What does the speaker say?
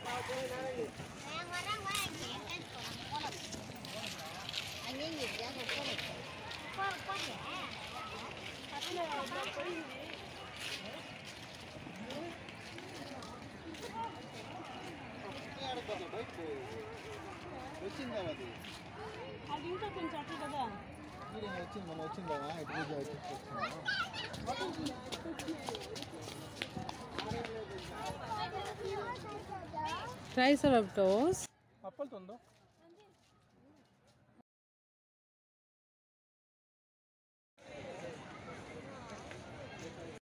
వచ్చిందా అది అది ఇంకా కొంచెం అట్లా కదా వచ్చింది మనం వచ్చిందా Triceratops. అప్పలతో ఉందో